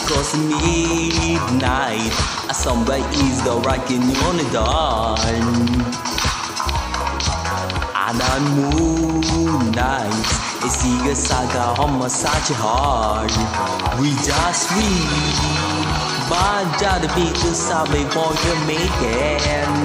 Cause midnight somebody is the rocking on the dawn. And on moonlight siga saga on massage heart. We just read Banja the beat to sabe boy you make it.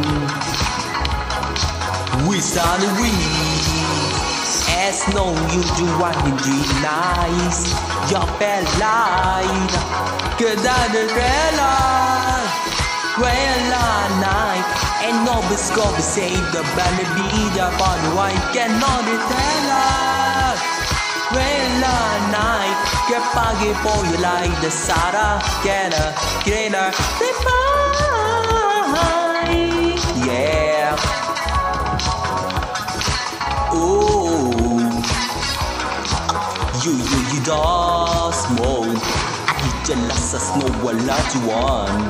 We start to read as no you do what you do nice. Your bad light good at the night. And no biscoff save the belly be the body white cannot tell us. Night get buggy for you like the Sarah get a greater yeah. Oh, you don't smoke. I just us know what lot you want.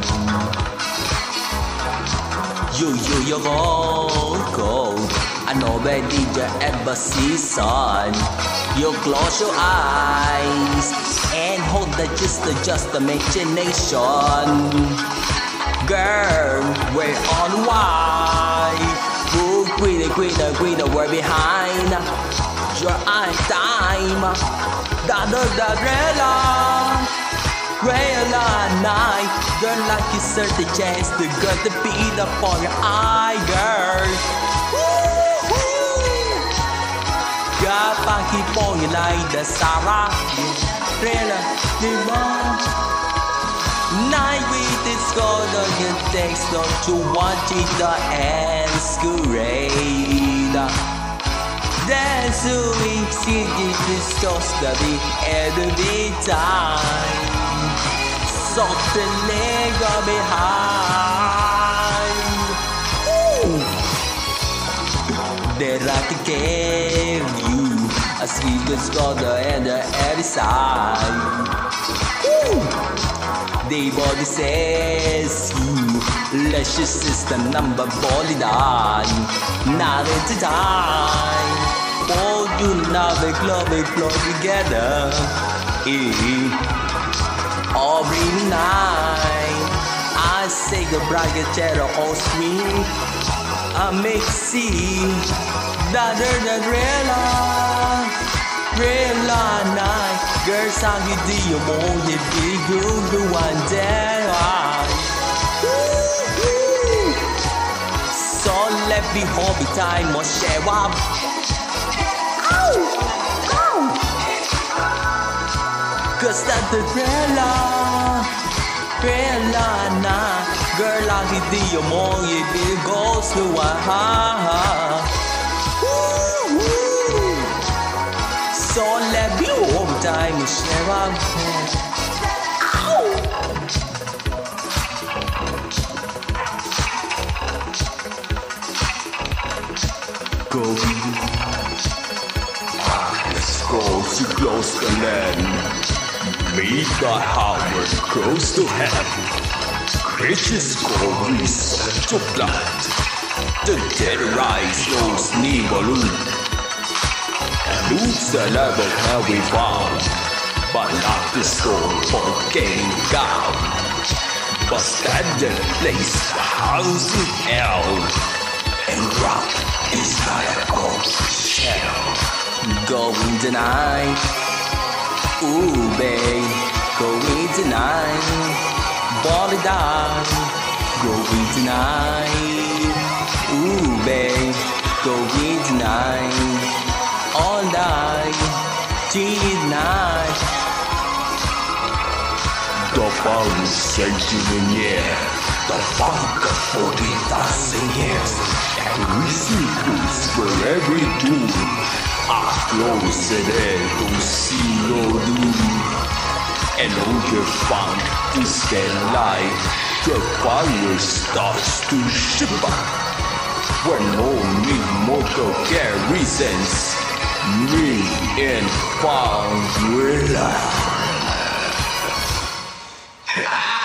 You go. I know where did you ever see sun? You close your eyes and hold that just imagination. Girl, we're on why? Who greet the word behind your eye time. The real night. Girl, like you serve the chance to get the beat up on your eye, girl. Got funky for you like the Sarah. Real night with this gold on your text, don't you want it the masquerade? Dance to it, see this toast the beat every time. So the leg behind. That I can give you a sweet scholar and the other side. They body says you let's your sister number body die. Not into time. Oh, you love it, flow together. Every night I say goodbye, get cheddar on sweet. I make see that real night. Girls, I get the more you do one day. So let me hold the time or share up. Cause that's the real night. Girl, I get the more you do goes to so let me hold the time and share up. Go. Let's go to close the land. Meet the Howard close to heaven. Creatures go research your blood. The dead rise knows Nibalu. And lose the level how we found. But not the soul for getting down. But stand in place the house in hell. And rock is like a ghost shell. Going tonight. Ooh, babe, going tonight. Body down, going tonight. Ooh, babe, going tonight. All night, tonight. The ball is surging in the air. The funk of 40,000 years. And we see clues for every doom. I close it in to see no doom. And on your funk is get light. The fire starts to shiver. When no mortal care reasons. Me and funk will laugh.